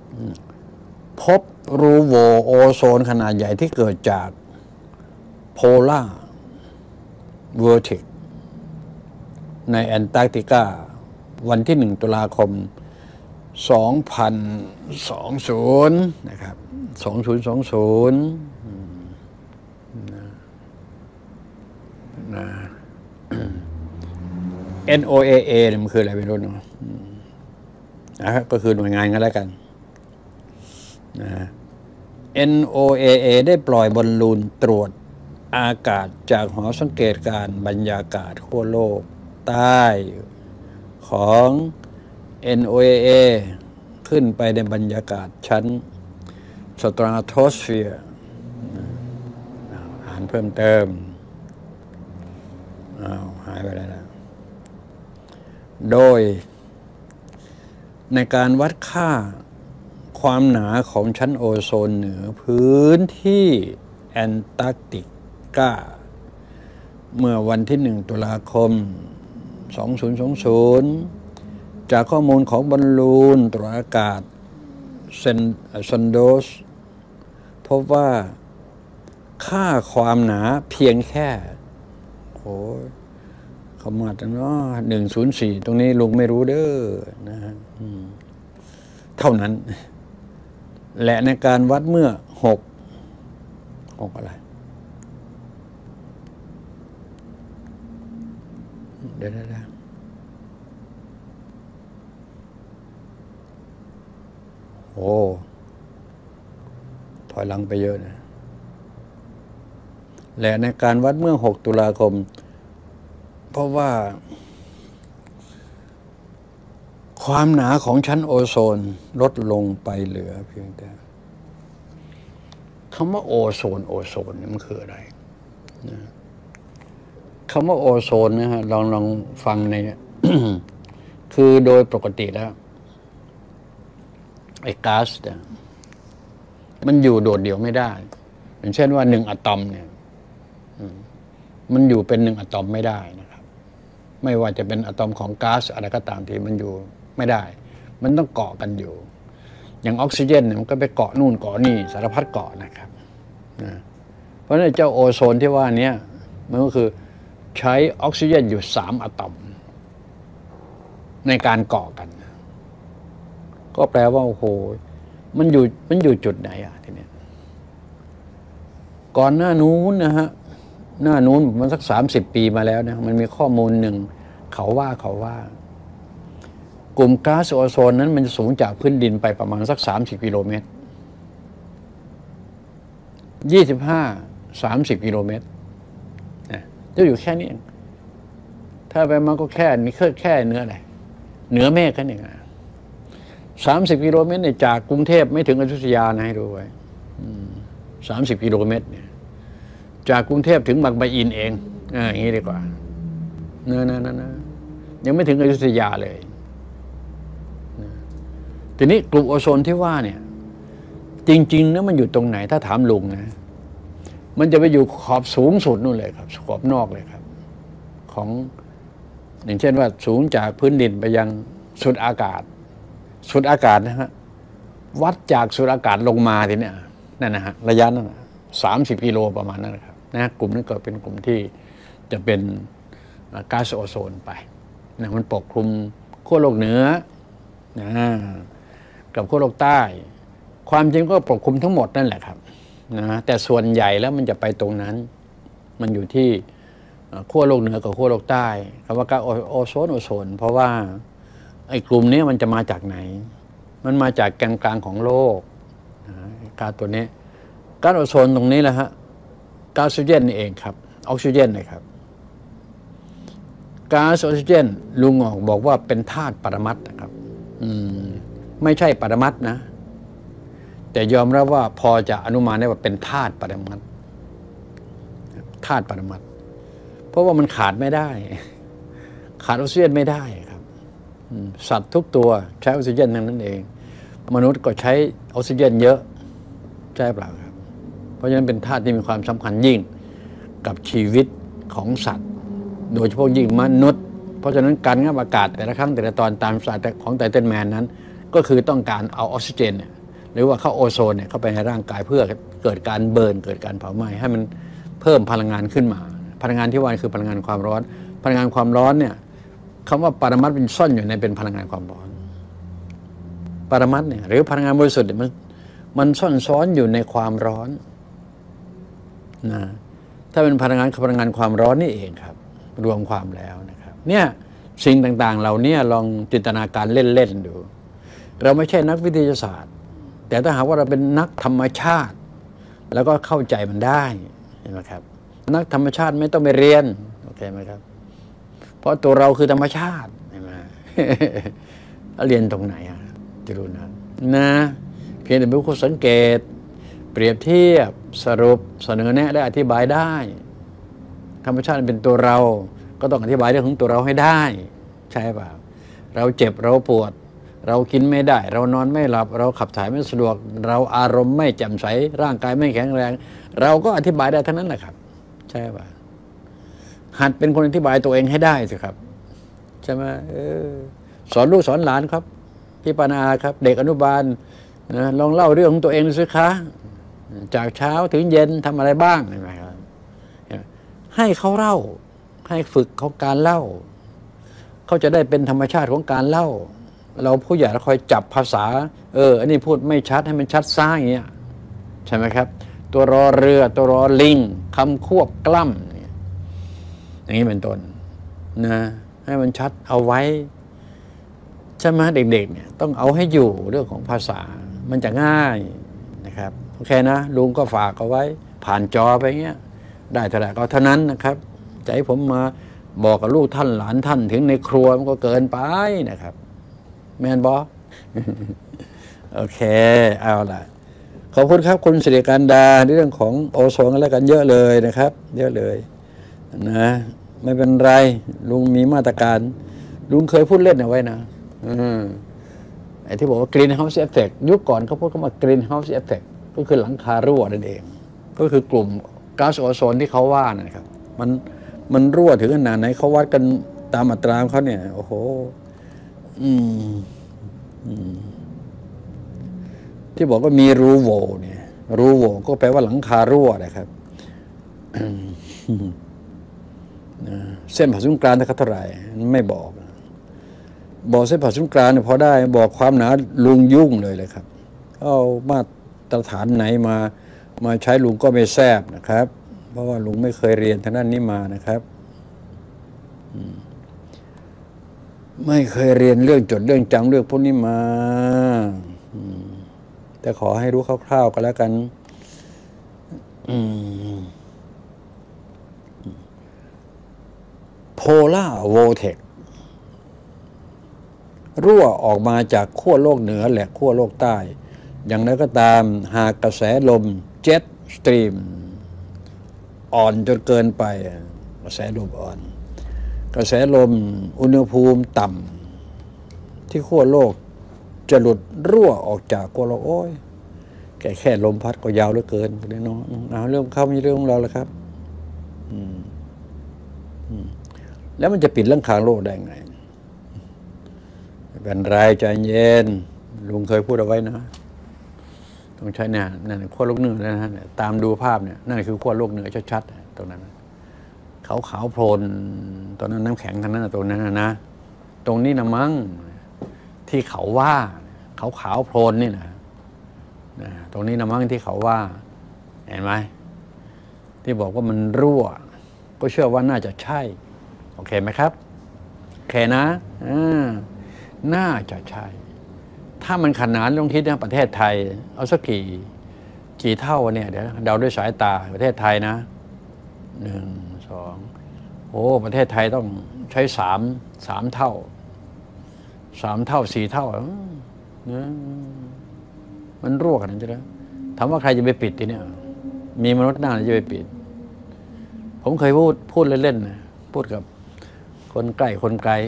พบรูโหว่โอโซนขนาดใหญ่ที่เกิดจากโพลาร์เวอร์ติกในแอนตาร์กติกาวันที่1 ตุลาคม 2020 นะครับ 2020 นะ NOAA เนี่ยมันคืออะไรไม่รู้นะนะครับก็คือหน่วยงานกันแล้วกันนะ NOAA ได้ปล่อยบอลลูนตรวจอากาศจากหอสังเกตการณ์บรรยากาศขั้วโลกใต้ของ NOAA ขึ้นไปในบรรยากาศชั้นสตราโทสเฟียร์อ่านเพิ่มเติมหายไปแล้วนะโดยในการวัดค่าความหนาของชั้นโอโซนเหนือพื้นที่แอนตาร์กติกาเมื่อวันที่1 ตุลาคม 2020 จากข้อมูลของบอลลูนตรวจอากาศซอนโดสพบว่าค่าความหนาเพียงแค่เขามาตั้ง104ตรงนี้ลุงไม่รู้เด้อนะฮะเท่านั้นและในการวัดเมื่อ6อะไรเดี๋ยวถอยหลังไปเยอะนะและในการวัดเมื่อ6 ตุลาคมเพราะว่าความหนาของชั้นโอโซนลดลงไปเหลือเพียงแต่คำว่าโอโซนนี่มันคืออะไรนะคำว่าโอโซนนะฮะลองฟังใน คือโดยปกติแล้วไอ้ก๊าซเนี่ยมันอยู่โดดเดี่ยวไม่ได้อย่างเช่นว่า1 อะตอมเนี่ยมันอยู่เป็น1 อะตอมไม่ได้นะครับไม่ว่าจะเป็นอะตอมของก๊าซอะไรก็ตามที่มันอยู่ไม่ได้มันต้องเกาะกันอยู่อย่างออกซิเจนเนี่ยมันก็ไปเกาะนู่นเกาะนี่สารพัดเกาะนะครับนะเพราะฉะนั้นเจ้าโอโซนที่ว่านี้มันก็คือใช้ออกซิเจนอยู่3 อะตอมในการเกาะกันก็แปลว่าโอ้โหมันอยู่จุดไหนอ่ะทีนี้ก่อนหน้านู้นนะฮะหน้านู้นมันสัก30 ปีมาแล้วนะมันมีข้อมูลหนึ่งเขาว่ากลุ่มก๊าซโอโซนนั้นมันจะสูงจากพื้นดินไปประมาณสัก30 กิโลเมตร25-30 กิโลเมตรนะจะอยู่แค่นี้เองถ้าไปมันก็แค่นี้แค่เนื้ออะไรเหนือเมฆแค่นี้30 กิโลเมตรเนี่ยจากกรุงเทพไม่ถึงอยุธยานะให้ดูไว้30 กิโลเมตรเนี่ยจากกรุงเทพถึงบางปะอินเองอย่างนี้ดีกว่าเนื้อยังไม่ถึงอยุธยาเลยทีนี้กลุ่มโอโซนที่ว่าเนี่ยจริงๆนะมันอยู่ตรงไหนถ้าถามลุงนะมันจะไปอยู่ขอบสูงสุดนู่นเลยครับขอบนอกเลยครับของอย่างเช่นว่าสูงจากพื้นดินไปยังสุดอากาศนะฮะวัดจากสุดอากาศลงมาทีเนี้ยนั่นนะฮะระยะนั้น30 กิโลประมาณนั้นนะครับนะกลุ่มนั้นก็เป็นกลุ่มที่จะเป็นก๊าซโอโซนไปนะมันปกคลุมขั้วโลกเหนือนะกับขั้วโลกใต้ความจริงก็ปกคลุมทั้งหมดนั่นแหละครับนะแต่ส่วนใหญ่แล้วมันจะไปตรงนั้นมันอยู่ที่ขั้วโลกเหนือกับขั้วโลกใต้คำว่าก๊าซโอโซนเพราะว่าไอ้กลุ่มนี้มันจะมาจากไหนมันมาจากแกนกลางของโลกก๊าซตัวนี้ก๊าซโอโซนตรงนี้แหละฮะก๊าซออกซิเจนนี่เองครับออกซิเจนนะครับก๊าซออกซิเจนลุงออกบอกว่าเป็นธาตุปรมัตถ์นะครับไม่ใช่ปรมัตถ์นะแต่ยอมรับว่าพอจะอนุมานได้ว่าเป็นธาตุปรมัตถ์เพราะว่ามันขาดไม่ได้ขาดออกซิเจนไม่ได้ครับสัตว์ทุกตัวใช้ออกซิเจนทั้งนั้นเองมนุษย์ก็ใช้ออกซิเจนเยอะใช่เปล่าครับเพราะฉะนั้นเป็นธาตุที่มีความสำคัญยิ่งกับชีวิตของสัตว์โดยเฉพาะยิ่งมนุษย์เพราะฉะนั้นการงับอากาศแต่ละครั้งแต่ละตอนตามศาสตร์ของไททันแมนนั้นก็คือต้องการเอาออกซิเจนหรือว่าเข้าโอโซนเนี่ยเข้าไปในร่างกายเพื่อเกิดการเบิร์นเกิดการเผาไหม้ให้มันเพิ่มพลังงานขึ้นมาพลังงานที่ว่าคือพลังงานความร้อนพลังงานความร้อนเนี่ยคำว่าปรมัตถ์เป็นซ่อนอยู่ในเป็นพลังงานความร้อนปรมัตถ์เนี่ยหรือพลังงานบริสุทธิ์เนี่ยมันซ่อนซ้อนอยู่ในความร้อนนะถ้าเป็นพลังงานความร้อนนี่เองครับรวมความแล้วนะครับเนี่ยสิ่งต่างๆเราเนี่ยลองจินตนาการเล่นๆดูเราไม่ใช่นักวิทยาศาสตร์แต่ถ้าหากว่าเราเป็นนักธรรมชาติแล้วก็เข้าใจมันได้เห็นไหมครับนักธรรมชาติไม่ต้องไปเรียนโอเคไหมครับเพราะตัวเราคือธรรมชาติเห็นไหม เรียนตรงไหนจะรู้นะเพียงแต่เป็นผู้สังเกตเปรียบเทียบสรุปเสนอแนะและอธิบายได้ธรรมชาติเป็นตัวเราก็ต้องอธิบายเรื่องของตัวเราให้ได้ใช่เปล่าเราเจ็บเราปวดเรากินไม่ได้เรานอนไม่หลับเราขับถ่ายไม่สะดวกเราอารมณ์ไม่แจ่มใสร่างกายไม่แข็งแรงเราก็อธิบายได้ทั้งนั้นแหละครับใช่ป่ะหัดเป็นคนอธิบายตัวเองให้ได้สิครับใช่ไหมสอนลูกสอนหลานครับพี่ปานาครับเด็กอนุบาลนะลองเล่าเรื่องของตัวเองสิคะจากเช้าถึงเย็นทำอะไรบ้างเห็นไหมครับให้เขาเล่าให้ฝึกเขาการเล่าเขาจะได้เป็นธรรมชาติของการเล่าเราผู้ใหญ่เราคอยจับภาษาอันนี้พูดไม่ชัดให้มันชัดซ่าอย่างเงี้ยใช่ไหมครับตัวรอเรือตัวรอลิงคำควบกล้ำอย่างนี้เป็นต้นนะให้มันชัดเอาไว้ใช่ไหมเด็กๆเนี่ยต้องเอาให้อยู่เรื่องของภาษามันจะง่ายนะครับโอเคนะลุงก็ฝากเอาไว้ผ่านจอไปเงี้ยได้เท่าไหร่ก็เท่านั้นนะครับจะให้ผมมาบอกกับลูกท่านหลานท่านถึงในครัวมันก็เกินไปนะครับแมนบอ โอเคเอาล่ะขอบคุณครับคุณสิริการดาในเรื่องของโอโซนกันแล้วกันเยอะเลยนะครับเยอะเลยนะไม่เป็นไรลุงมีมาตรการลุงเคยพูดเล่นเอาไว้นะไอ้ที่บอกว่า green house effect ยุคก่อนเขาพูดคำว่า green house effect ก็คือหลังคารั่วนั่นเองก็คือกลุ่มก๊าซโอโซนที่เขาว่านะครับมันรั่วถึงขนาดไหนเขาวัดกันตามอัตราของเขาเนี่ยโอ้โหที่บอกว่ามีรูโหว่เนี่ยรูโหว่ก็แปลว่าหลังคารั่วนะครับเส้นผ่าศูนย์กลางเท่าไหร่ไม่บอกเส้นผ่าศูนย์กลางเนี่ยพอได้บอกความหนาลุงยุ่งเลยครับเอามาตรฐานไหนมาใช้ลุงก็ไม่แซบนะครับเพราะว่าลุงไม่เคยเรียนทางด้านนี้มานะครับไม่เคยเรียนเรื่องจดเรื่องจำเรื่องพวกนี้มาแต่ขอให้รู้คร่าวๆก็แล้วกันโพล่าโวเทครั่วออกมาจากขั้วโลกเหนือและขั้วโลกใต้อย่างไรก็ตามหากกระแสลมเจ็ตสตรีมอ่อนจนเกินไปกระแสลมอ่อนกระแสลมอุณหภูมิต่ำที่ขั้วโลกจะหลุดรั่วออกจากขั้วโลกโอ้ยแค่ลมพัดก็ยาวเหลือเกินเนาะเรื่องเขาไม่เรื่องของเราแล้วครับแล้วมันจะปิดเรื่องคางโลกได้ไงเป็นไรใจเย็นลุงเคยพูดเอาไว้นะต้องใช้เนี่ยนั่นขั้วโลกเหนือนะตามดูภาพเนี่ยนั่นคือขั้วโลกเหนือชัดๆตรงนั้นขาวโพลนตอนนั้นน้ำแข็งทั้งนั้นตรงนั้นนะตรงนี้นะมั้งที่เขาว่าขาวโพลนนี่นะตรงนี้นะมั้งที่เขาว่าเห็นไหมที่บอกว่ามันรั่วก็เชื่อว่าน่าจะใช่โอเคไหมครับโอเคนะน่าจะใช่ถ้ามันขนาดลงคิดนะประเทศไทยเอาสักกี่เท่าเนี่ยเดี๋ยวเดาด้วยสายตาประเทศไทยนะ1 2โอ้ประเทศไทยต้องใช้3 เท่า4 เท่ามันรั่วขนาดนั้นใช่ไหมถามว่าใครจะไปปิดทีเนี่ยมีมนุษย์หน้าจะไปปิดผมเคยพูดเล่นๆนะพูดกับคนใกล้คนไกล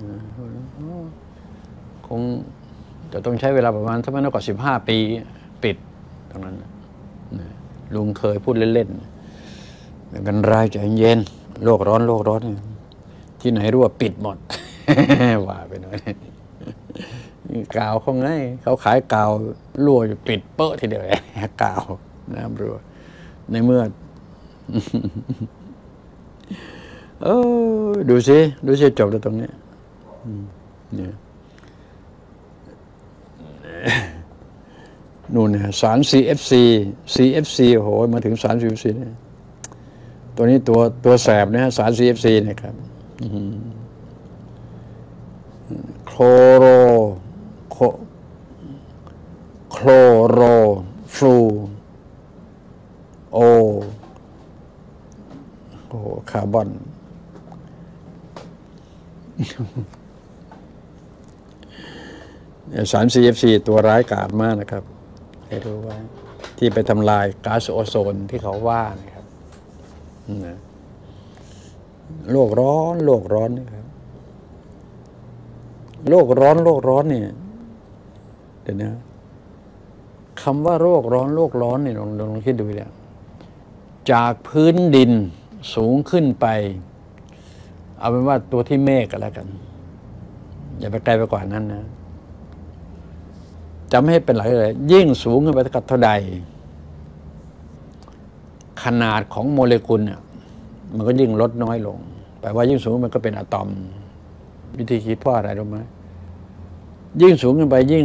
คงจะต้องใช้เวลาประมาณสักไม่น้อยกว่า15 ปีปิดตรงนั้นลุงเคยพูดเล่นๆไม่เป็นไรใจเย็นโลกร้อนที่ไหนรั่วปิดหมด ว่าไปหน่อยกาวเขาไงเขาขายกาวรั่วอยู่ปิดเปอะทีเดียวกาวน้ำรั่วในเมื่อดูสิจบแล้วตรงนี้เนี่ยนู่นเนี่ยสาร CFC โหมาถึงสาร CFC เนี่ยตัวนี้ตัวแสบนะฮะสาร CFC เนี่ยครับโคโรฟลูโอคาร์บอนสาร CFC ตัวร้ายกาจมากนะครับให้รู้ว่าที่ไปทำลายก๊าซโอโซนที่เขาว่านะครับโลกร้อนนะครับโลกร้อนเนี่ยเดี๋ยวนะคำว่าโลกร้อนเนี่ยลองคิดดูเนี่ยจากพื้นดินสูงขึ้นไปเอาเป็นว่าตัวที่เมฆกันแล้วกันอย่าไปไกลไปกว่านั้นนะจำให้เป็นหลักเลยยิ่งสูงขึ้นไปเท่าใดขนาดของโมเลกุลเนี่ยมันก็ยิ่งลดน้อยลงแปลว่ายิ่งสูงมันก็เป็นอะตอมวิธีคิดเพราะอะไรรู้ไหมยิ่งสูงขึ้นไปยิ่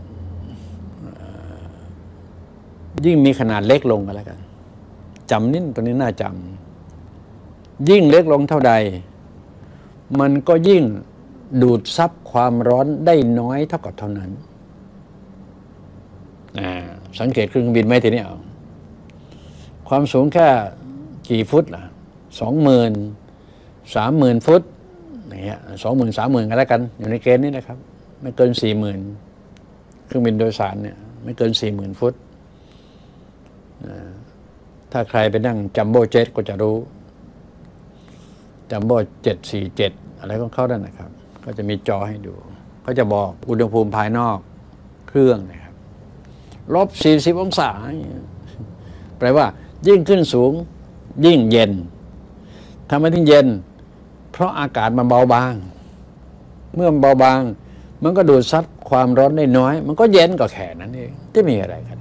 งมีขนาดเล็กลงกันแล้วกันจำนิดตัวนี้น่าจำยิ่งเล็กลงเท่าใดมันก็ยิ่งดูดซับความร้อนได้น้อยเท่ากับเท่านั้นสังเกตเครื่องบินไหมทีนี้เอาความสูงแค่กี่ฟุตล่ะ20,000 30,000 ฟุตอย่างเงี้ย20,000 30,000กันแล้วกันอยู่ในเกณฑ์นี้นะครับไม่เกิน 40,000 เครื่องบินโดยสารเนี่ยไม่เกิน 40,000 ฟุตถ้าใครไปนั่งจัมโบ้เจ็ตก็จะรู้จัมโบ้747อะไรของเขาด้านนะครับก็จะมีจอให้ดูก็จะบอกอุณหภูมิภายนอกเครื่องนะครับ-40 องศาแปลว่ายิ่งขึ้นสูงยิ่งเย็นทำไมถึงเย็นเพราะอากาศมันเบาบางเมื่อมันเบาบางมันก็ดูดซับความร้อนได้น้อยมันก็เย็นก็แค่นั้นเองจะมีอะไรกัน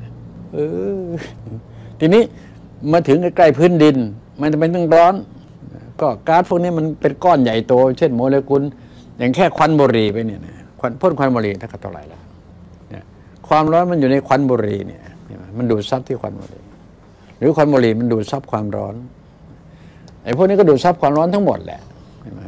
ทีนี้มาถึงใกล้พื้นดินมันจะเป็นต้องร้อนก็ก๊าซพวกนี้มันเป็นก้อนใหญ่โตเช่นโมเลกุลอย่างแค่ควันบุหรี่ไปเนี่ยพ่นควันบุหรี่ถ้าเท่าไหร่แล้วความร้อนมันอยู่ในควันบุหรี่เนี่ยมันดูดซับที่ควันบุหรี่หรือควันบุหรี่มันดูดซับความร้อนไอ้พวกนี้ก็ดูดซับความร้อนทั้งหมดแหละใช่ไห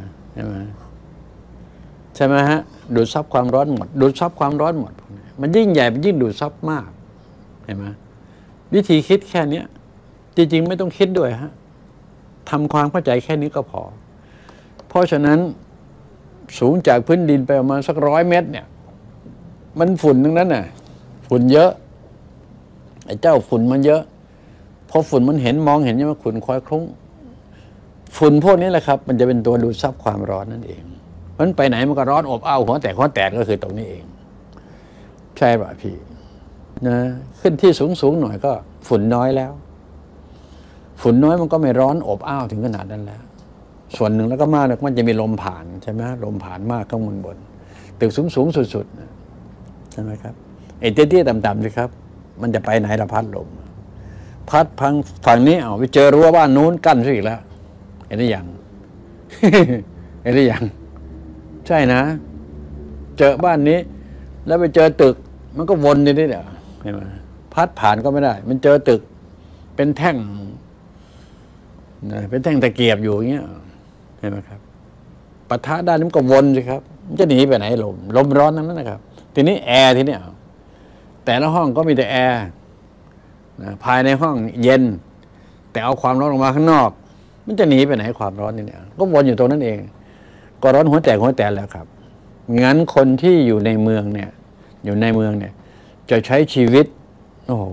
มฮะดูดซับความร้อนหมดดูดซับความร้อนหมดมันยิ่งใหญ่มันยิ่งดูดซับมากเห็นไหมวิธีคิดแค่นี้จริงๆไม่ต้องคิดด้วยฮะทำความเข้าใจแค่นี้ก็พอเพราะฉะนั้นสูงจากพื้นดินไปประมาณสัก100 เมตรเนี่ยมันฝุ่นทั้งนั้นน่ะฝุ่นเยอะไอ้เจ้าฝุ่นมันเยอะพอฝุ่นมันมองเห็นใช่ไหมฝุ่นคอยคลุ้งฝุ่นพวกนี้แหละครับมันจะเป็นตัวดูดซับความร้อนนั่นเองมันไปไหนมันก็ร้อนอบอ้าวหัวแตกก็คือตรงนี้เองใช่ป่ะพี่นะขึ้นที่สูงหน่อยก็ฝุ่นน้อยแล้วฝุ่นน้อยมันก็ไม่ร้อนอบอ้าวถึงขนาดนั้นแล้วส่วนหนึ่งแล้วก็มากมันจะมีลมผ่านใช่ไหมลมผ่านมากข้างบนตึกสูงสุดๆใช่ไหมครับไอ้เตี้ยๆต่ำๆสิครับมันจะไปไหนละพัดลมพัดพังฝั่งนี้เอาไปเจอรั้วบ้านนู้นกั้นซะอีกแล้วเห็นหรือยัง เห็นหรือยังใช่นะเจอบ้านนี้แล้วไปเจอตึกมันก็วนอยู่นี่แหละเห็นไหมพัดผ่านก็ไม่ได้มันเจอตึกเป็นแท่งเป็นแท่งตะเกียบอยู่อย่างเงี้ยเห็นไหมครับปะทะด้านนี้มันก็วนสิครับมันจะหนีไปไหนลมร้อนนั้นนะครับทีนี้แอร์ที่นี่แต่ละห้องก็มีแต่แอร์ภายในห้องเย็นแต่เอาความร้อนออกมาข้างนอกมันจะหนีไปไหนความร้อนนี่เนี่ยก็วนอยู่ตรงนั้นเองก็ร้อนหัวแตกแล้วครับงั้นคนที่อยู่ในเมืองเนี่ยจะใช้ชีวิตโอ้โห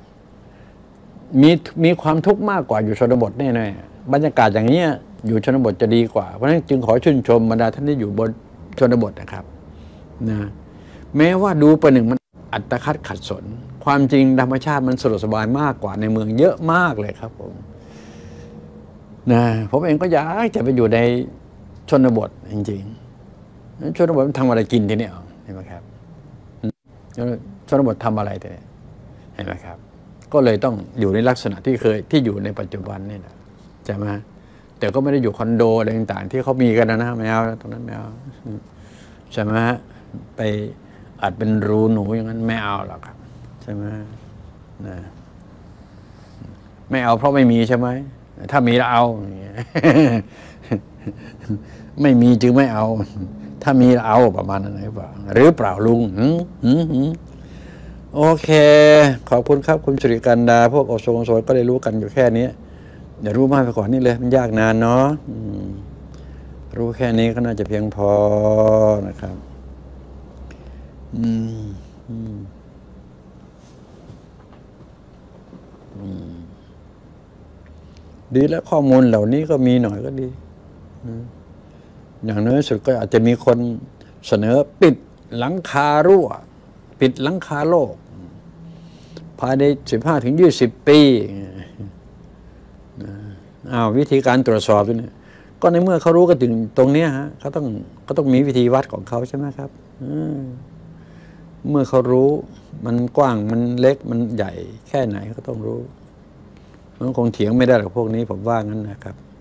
มีความทุกข์มากกว่าอยู่ชนบทแน่ๆบรรยากาศอย่างนี้อยู่ชนบทจะดีกว่าเพราะฉะนั้นจึงขอชื่นชมบรรดาท่านที่อยู่บนชนบทนะครับนะแม้ว่าดูประหนึ่งมันอัตคัดขัดสนความจริงธรรมชาติมันสะดวกสบายมากกว่าในเมืองเยอะมากเลยครับผมนะผมเองก็อยากจะไปอยู่ในชนบทจริงๆชนบทมันทำอะไรกินทีนี้เห็นไหมครับชนบททำอะไรแต่เห็นไหมครับก็เลยต้องอยู่ในลักษณะที่อยู่ในปัจจุบันนี่แหละใช่ไหมแต่ก็ไม่ได้อยู่คอนโดอะไรต่างๆที่เขามีกันนะไม่เอาตรงนั้นไม่เอาใช่ไหมไปอาจเป็นรูหนูอย่างนั้นไม่เอาหรอกครับใช่ไหมนะไม่เอาเพราะไม่มีใช่ไหมถ้ามีแล้วเอาอย่างเงี้ยไม่มีจึงไม่เอาถ้ามีแล้วเอาประมาณนั้นหรือเปล่าลุงโอเคขอบคุณครับคุณสุริกันดาพวกโซนก็ได้รู้กันอยู่แค่นี้อย่ารู้มากไปกว่านี้เลยมันยากนานเนาะรู้แค่นี้ก็น่าจะเพียงพอนะครับดีแล้วข้อมูลเหล่านี้ก็มีหน่อยก็ดีอย่างน้อยสุดก็อาจจะมีคนเสนอปิดหลังคารั่วปิดหลังคาโลกภายใน 15-20 ปีวิธีการตรวจสอบนี่ก็ในเมื่อเขารู้กันถึงตรงนี้ฮะเขาต้องมีวิธีวัดของเขาใช่ไหมครับเมื่อเขารู้มันกว้างมันเล็กมันใหญ่แค่ไหนเขาต้องรู้มันคงเถียงไม่ได้หรอกพวกนี้ผมว่างั้นนะครับ